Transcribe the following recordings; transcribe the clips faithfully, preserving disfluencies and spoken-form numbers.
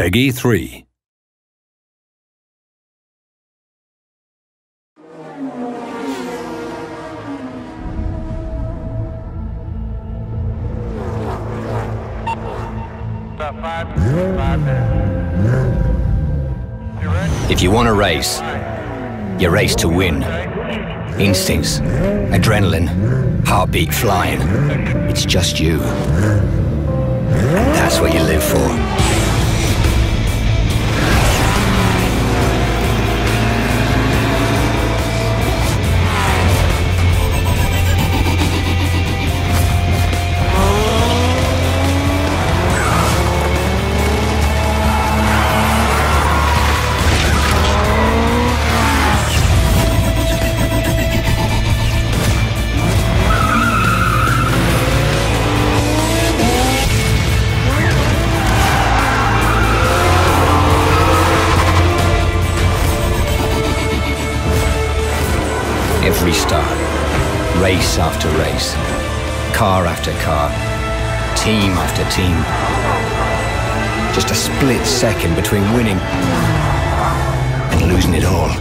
Peggy three. If you want to race, you race to win. Instincts, adrenaline, heartbeat flying. It's just you. And that's what you live for. Every start, race after race, car after car, team after team. Just a split second between winning and losing it all.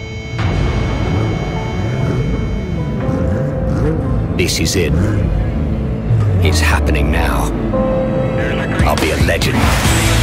This is it. It's happening now. I'll be a legend.